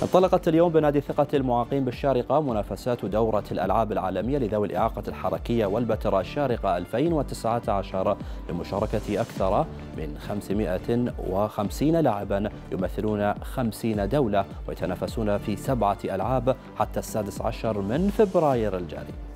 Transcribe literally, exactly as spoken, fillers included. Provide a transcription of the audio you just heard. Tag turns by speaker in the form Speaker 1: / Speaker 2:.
Speaker 1: انطلقت اليوم بنادي ثقة المعاقين بالشارقة منافسات دورة الألعاب العالمية لذوي الإعاقة الحركية والبتراء الشارقة ألفين وتسعة عشر بمشاركة أكثر من خمسمائة وخمسين لاعبا يمثلون خمسين دولة ويتنافسون في سبعة ألعاب حتى السادس عشر من فبراير الجاري.